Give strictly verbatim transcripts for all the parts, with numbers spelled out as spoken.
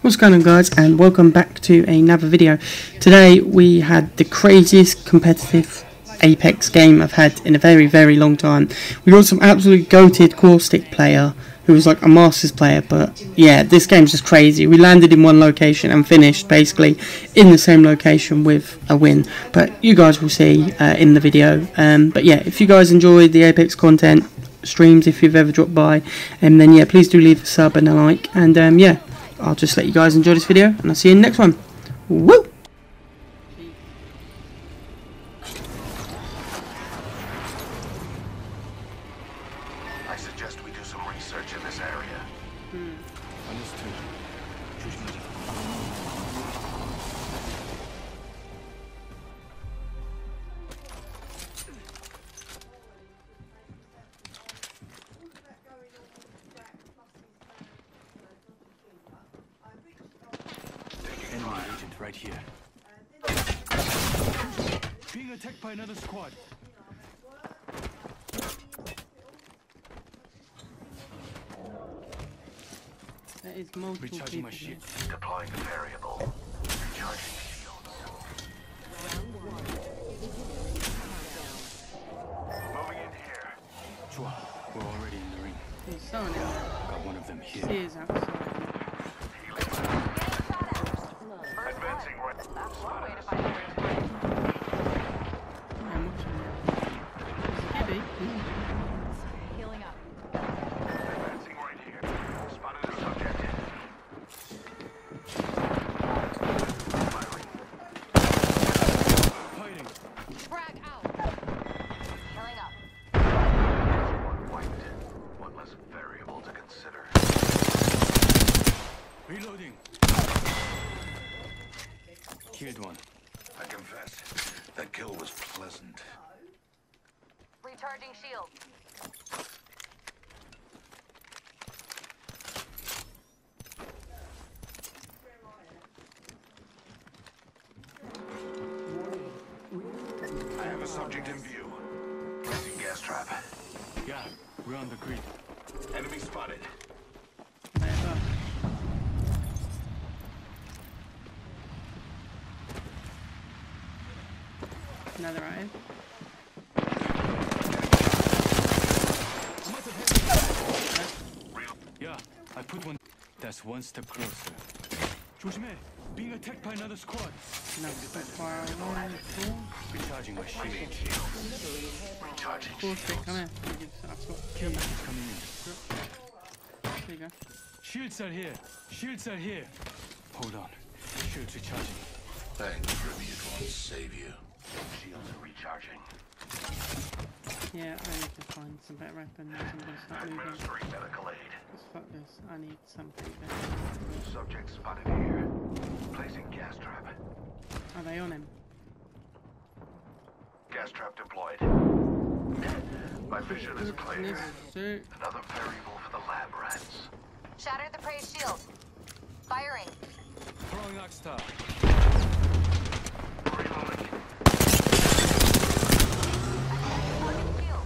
What's going on, guys, and welcome back to another video. Today we had the craziest competitive Apex game I've had in a very very long time. We got some absolutely goated Caustic player who was like a Masters player, but yeah, this game's just crazy. We landed in one location and finished basically in the same location with a win, but you guys will see uh, in the video. Um, but yeah, if you guys enjoyed the Apex content, streams, if you've ever dropped by, and then yeah, please do leave a sub and a like, and um, yeah, I'll just let you guys enjoy this video, and I'll see you in the next one. Woo! I suggest we do some research in this area. Hmm. Understood. Enemy agent right here. Being attacked by another squad. There is multiple Recharging my people shield. here. Deploying the variable. Recharging shields. Moving in here. Chua, we're already in the ring. There's someone in there. Got one of them here. She is outside. Advancing right. Spotted us. Yeah, I'm watching now. Heavy. Healing up. Advancing right here. Spotted a subject. Firing. Fighting. Frag out. Healing up. One wiped. One less variable to consider. Reloading. Killed one. I confess, that kill was pleasant. Recharging shield. I have a subject in view. Placing gas trap. Yeah, we're on the grid. Enemy spotted. There above. Another iron. Yeah, I put one. That's one step closer. 조심해. Being attacked by another squad. No, so far away. Cool. Recharging my shield. Recharging Caustic, come here. Let me give- I've got Kill is coming in. There you go. Shields are here. Shields are here. Hold on. Shields recharging. Thanks, Tribute won't save you. Shields are recharging. Yeah, I need to find some better weapons. I'm gonna start moving. Administering medical aid. Just fuck this. I need something better. Subject spotted here. Placing gas trap. Are they on him? Gas trap deployed. My vision is clear. Goodness sake. Another variable for the lab rats. Shattered the prey shield. Firing. Throwing Oxstar. Reloading. Shield.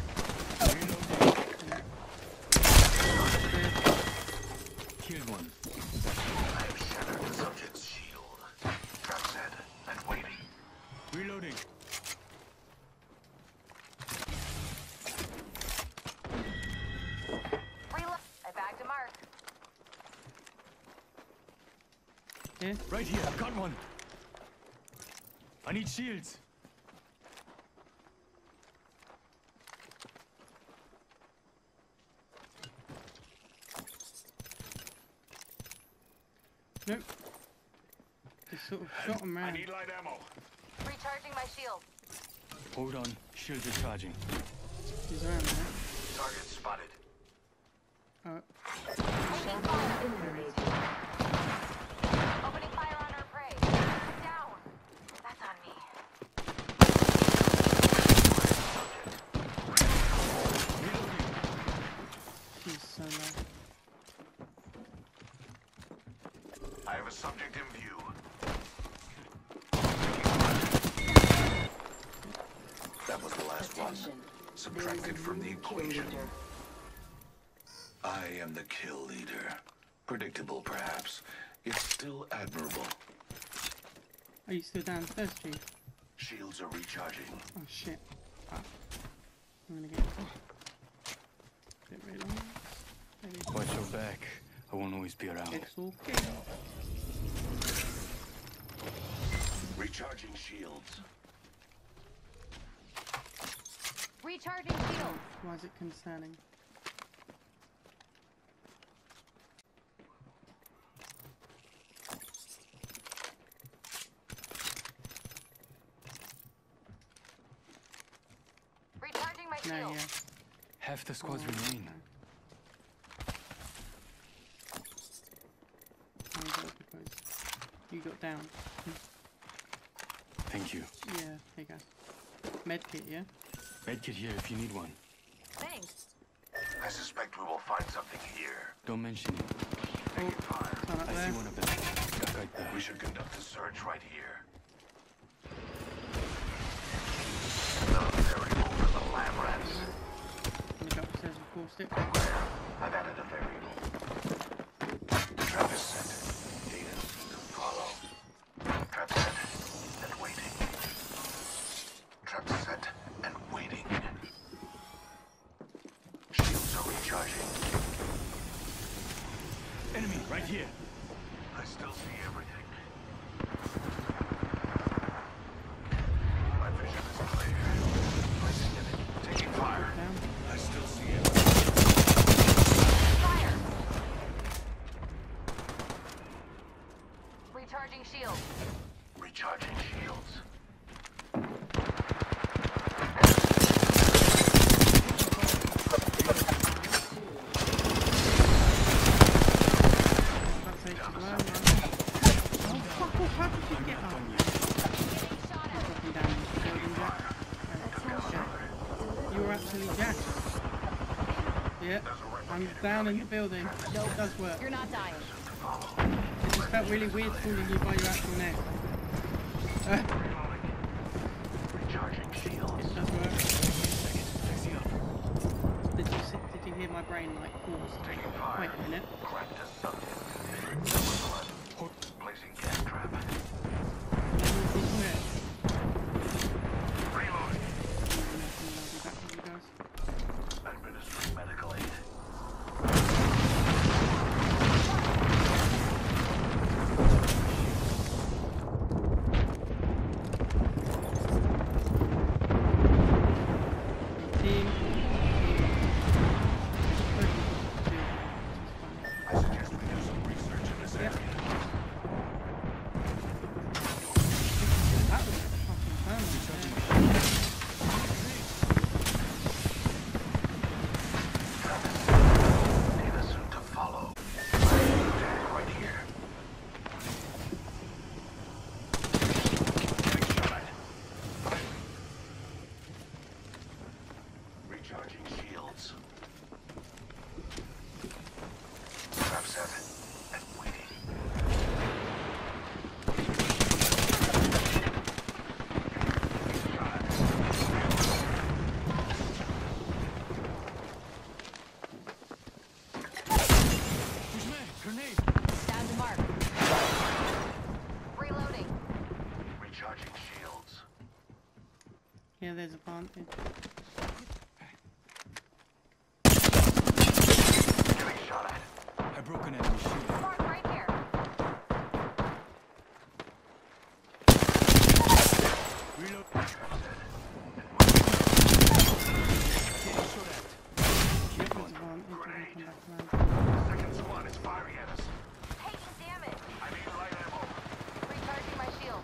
Killed one. I have shattered the subject's shield. Trap set and waiting. Reloading. Reload. I bagged a mark. Yeah. Right here. Got one. I need shields. Nope. Just sort of shot him I round. need light ammo. Recharging my shield. Hold on. Shields recharging. He's around there. Target spotted. Oh, Taking fire. Opening fire on our prey. Down. That's on me. she's so low. I have a subject in view. That was the last one. Subtracted from the equation. I am the kill leader. Predictable, perhaps. It's still admirable. Are you still downstairs, Chief? Shields are recharging. Oh shit. Ah. I'm gonna get it. Bit really long. Maybe it's Watch your back. I won't always be around. It's okay. Recharging shields. Recharging shields. Why is it concerning? Recharging my No, shield. yeah. Half the squads Oh, remain. okay. Oh, good, because you got down. Thank you. Yeah, there you go. Medkit, yeah? Medkit here if you need one. Thanks. I suspect we will find something here. Don't mention it. Oh, Fire. turn up I there. see one of them. Duck right there. We should conduct a search right here. The variable for the lab rats. I'm gonna go upstairs with caustic. I've added a variable. Trap is set. Data to follow. Trap set and waiting. Trap set and waiting. Shields are recharging. Enemy right here. I still see everything. My vision is clear. Placing it. Taking fire. Down. I still see everything. Fire. Recharging shield. Recharging shields. That's it. Well, well. Oh, fuck off. How did you get up? Getting shot at. Dropping down into the building, Jack. Okay. Jack. You were actually Jack. Yeah. I'm down in the building. It does work. You're not dying. It just felt really weird calling you by your actual name. Uh, Recharging shields. it does work. Fixing up. Did you see, did you hear my brain like pause? Taking fire. Wait a minute. Cracked a subject. Number one. Placing gas trap. Did you hear it? Reloading. I'll be back with you guys. Administering medical aid. Team. I suggest we do some research in this area. That was fucking fun. Data soon to follow. Tag right here. Getting shot. Recharging shields. Trap set and waiting. Who's man? Grenade. Down to mark. Reloading. Recharging shields. Yeah, there's a advantage. Getting shot at. I broke an enemy shield. Mark right here. Reload. Trap set. Getting shot at. Keep There's going. advantage. We're gonna come back around. Second squad is firing at us. Taking damage. I need light ammo. Recharging my shield.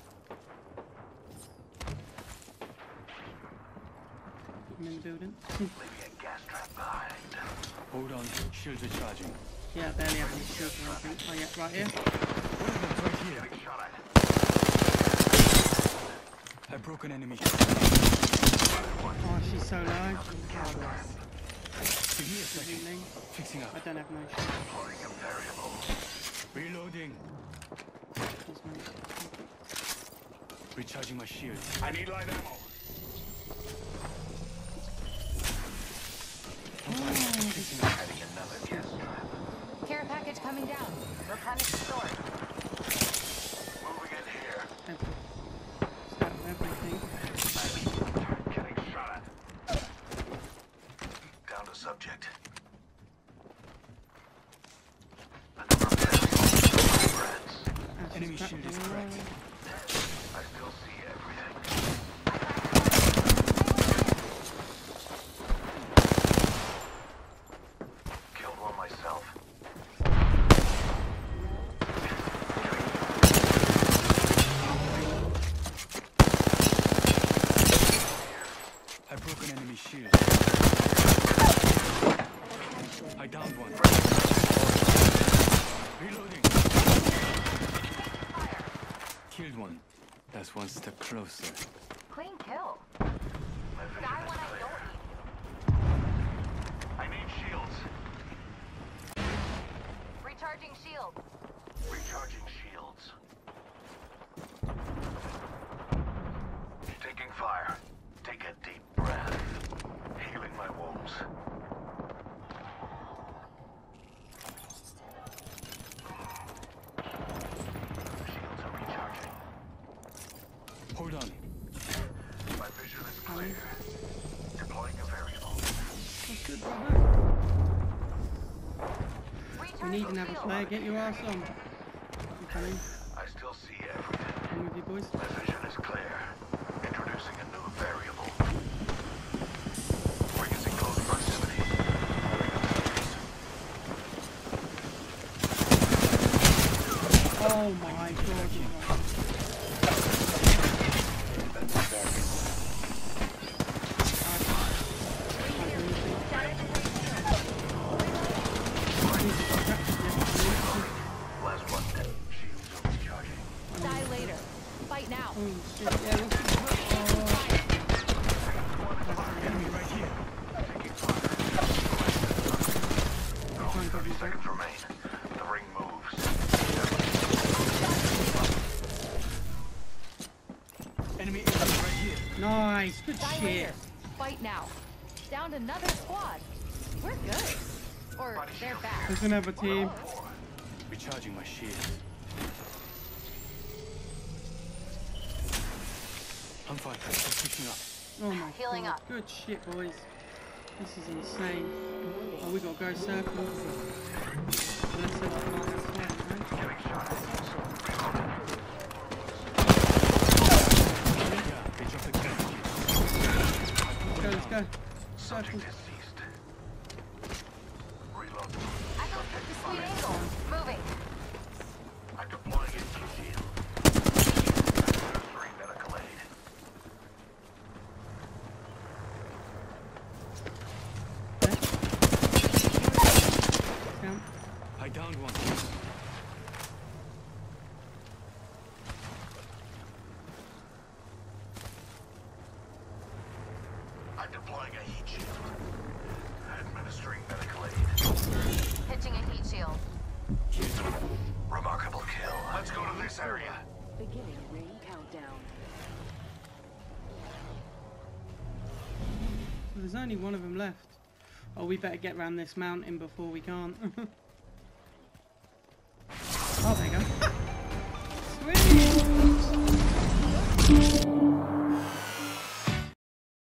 I'm in the building. Leaving a gas trap behind. Hold on. Shields are charging. Yeah, I barely have any shields or anything. Oh yeah, right here. One of them's right here. Getting shot at. I broke an enemy shield. Oh, she's so low. Give me a second. Evening. Fixing up. I don't have no shield. Deploying a variable. Reloading. There's no- Recharging my shield. I need light ammo. Fixing up. Adding another gas trap. Care package package coming down. Replenish the store. Moving in here. Start everything. Getting shot at. Down to subject. Another friends. Enemy shield is cracked. I still see everything. Killed one myself. I broke an enemy shield. I downed one. Reloading. Killed one. That's one step closer. Clean kill. My vision Die is when I clear. don't need I need shields. you. Recharging shield. Recharging shields. Taking fire. Take a deep breath. Healing my wounds. Shields are recharging. Hold on. My vision is clear. Deploying a variable. That's good, brother. We Recharging need another shield. player. Get your ass on. I'm coming. I still see everything. I'm with you, boys. My vision is clear. Introducing a new variable. Ring is in close proximity. Oh my god. Last one. Shields are recharging. Die later. Fight now. Oh shit, yeah, what's the Enemy right here. Taking fire. Only thirty seconds remain. The ring moves. Enemy enemy right here. Nice, good Die shit. later. Fight now. Down another squad. We're good. Or they're bad. There's another team. Recharging my shield. I'm fine. Just pushing up. Oh my Healing god. up. Good shit, boys. This is insane. Oh, we gotta go circle. Let's see what Mark's playing, right? Getting shot at. Yeah, they dropped the gun. Let's go, let's go. Circle. Subject has ceased. Reload. I got the sweet angle. Moving. I'm deploying a shield. Administering medical aid. Down. I downed one. I'm deploying a heat shield. Administering medical aid. Pitching a heat shield. Remarkable kill. Let's go to this area. Beginning ring countdown. So there's only one of them left. Oh, we better get round this mountain before we can't. Oh, there you go. Sweet!